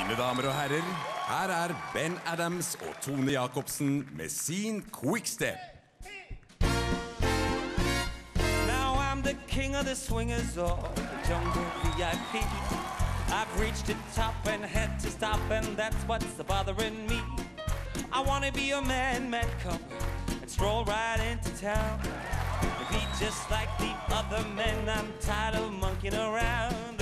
Mine damer og herrer, her er Ben Adams og Tone Jacobsen med sin Quickstep. Now I'm the king of the swingers or the jungle VIP. I've reached the top and had to stop, and that's what's bothering me. I wanna be a man come and stroll right into town. Be just like the other men, I'm tired of monkeying around.